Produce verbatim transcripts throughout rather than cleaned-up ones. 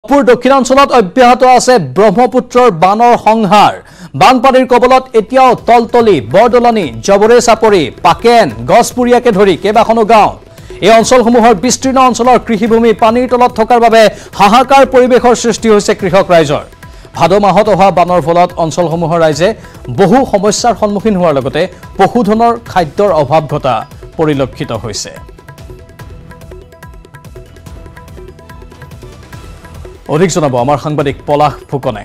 গোহপুৰ দক্ষিণাঞ্চলত অব্যাহত আছে ব্ৰহ্মপুত্ৰৰ বানৰ সংহাৰ বানপানীৰ কবলত এতিয়াও তলতলি বৰদলনি জবৰে চাপৰি পাকেন গছপুৰিয়াকে ধৰি কেবাখনো গাঁও এই অঞ্চলসমূহৰ বিস্তীৰ্ণ অঞ্চলৰ কৃষিভূমি পানীৰ তলত থকাৰ বাবে হাহাকাৰ পৰিৱেশৰ সৃষ্টি হৈছে কৃষক ৰাইজৰ ভাদ মাহত হোৱা বানৰ ফলত অঞ্চলসমূহৰ ৰাইজে বহু সমস্যাৰ সন্মুখীন হোৱাৰ লগতে পশুধনৰ খাদ্যৰ অভাৱ ঘটা পৰিলক্ষিত হৈছে অধিক জনাব আমাৰ সাংবাদিক পলাশ ফুকনে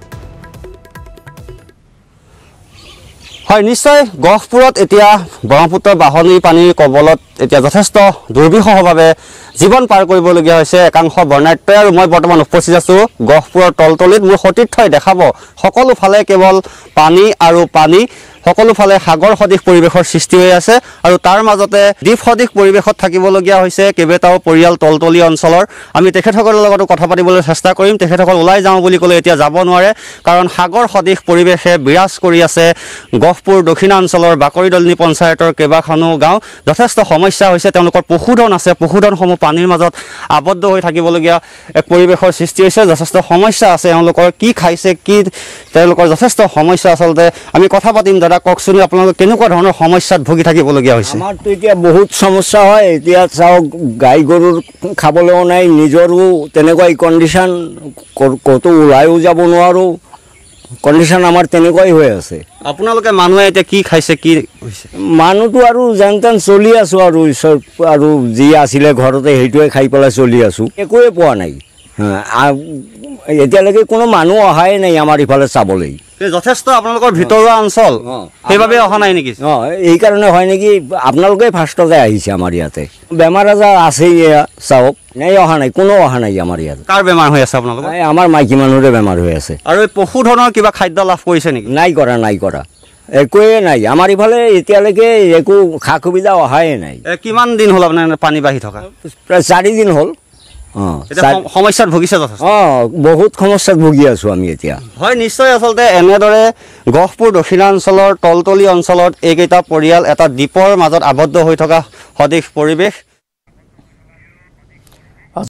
হয় নিশ্চয় গহপুৰত এতিয়া ব্ৰহ্মপুত্ৰৰ বাহনী পানীৰ কবলত এতিয়া যথেষ্ট দুৰ্বিষহভাৱে জীৱন পাৰ কৰিবলগীয়া হৈছে একাংশ বৰ্ণাঢ্য আৰু মই বৰ্তমান উপস্থিত আছো গহপুৰৰ তলতলিত মোৰ সতীৰ্থই দেখাব সকলো ফালে কেৱল পানী আৰু পানী সকলো ফালে সাগৰ সদৃশ পৰিৱেশৰ সৃষ্টি হৈ আছে আৰু তাৰ মাজতে দ্বীপ সদৃশ পৰিৱেশত থাকিবলগীয়া হৈছে কেবেটাও পৰিয়াল তলতলি অঞ্চলৰ আমি তেখেতসকলৰ লগত কথা পাতিবলৈ চেষ্টা কৰিম তেখেতসকল ওলাই যাওঁ বুলি ক'লে এতিয়া যাব নোৱাৰে কাৰণ সাগৰ সদৃশ পৰিৱেশে বিৰাজ কৰি আছে গহপুৰ দক্ষিণাঞ্চলৰ বাকৰিদলনি পঞ্চায়তৰ কেবাখনো গাঁও যথেষ্ট সমস্যা হৈছে তেওঁলোকৰ পশুধন আছে পশুধনসমূহ পানীৰ মাজত আবদ্ধ হৈ থাকিবলগীয়া এক পৰিৱেশৰ সৃষ্টি হৈছে যথেষ্ট সমস্যা আছে তেওঁলোকৰ কি খাইছে কি তেওঁলোকৰ যথেষ্ট সমস্যা আচলতে আমি কথা পাতিম দাদা কওকচোন আপোনালোকে কেনেকুৱা ধৰণৰ সমস্যাত ভুগি থাকিবলগীয়া হৈছে আমাৰতো এতিয়া বহুত সমস্যা হয় এতিয়া চাওক গাই গৰুৰ খাবলৈও নাই নিজৰো তেনেকুৱাই কণ্ডিশ্যন ক'তো ওলাইও যাব নোৱাৰোঁ কণ্ডিশ্যন আমাৰ তেনেকুৱাই হৈ আছে আপোনালোকে মানুহে এতিয়া কি খাইছে কি হৈছে মানুহটো আৰু যেন তেন চলি আছোঁ আৰু ঈশ্বৰ আৰু যি আছিলে ঘৰতে সেইটোৱে খাই পেলাই চলি আছোঁ একোৱে পোৱা নাই এতিয়ালৈকে কোনো মানুহ অহাই নাই আমাৰ ইফালে চাবলৈ যথেষ্ট আপোনালোকৰ ভিতৰুৱা অঞ্চল সেইবাবে অহা নাই নেকি অঁ এইকাৰণে হয় নেকি আপোনালোকে ফাৰ্ষ্টতে আহিছে আমাৰ ইয়াতে বেমাৰ আজাৰ আছেই চাওক নাই অহা নাই কোনো অহা নাই আমাৰ ইয়াত কাৰ বেমাৰ হৈ আছে আপোনালোকৰ আমাৰ মাইকী মানুহৰে বেমাৰ হৈ আছে আৰু এই পশুধনৰ কিবা খাদ্য লাভ কৰিছে নেকি নাই কৰা নাই কৰা একোৱে নাই আমাৰ ইফালে এতিয়ালৈকে একো সা সুবিধা অহাই নাই কিমান দিন হ'ল আপোনাৰ পানী বাঢ়ি থকা প্ৰায় চাৰিদিন হ'ল সমস্যাত ভুগিছে যথেষ্ট অঁ বহুত সমস্যাত ভুগি আছোঁ আমি এতিয়া হয় নিশ্চয় আচলতে এনেদৰে গহপুৰ দক্ষিণাঞ্চলৰ তলতলি অঞ্চলত এইকেইটা পৰিয়াল এটা দ্বীপৰ মাজত আবদ্ধ হৈ থকা সদৃশ পৰিৱেশ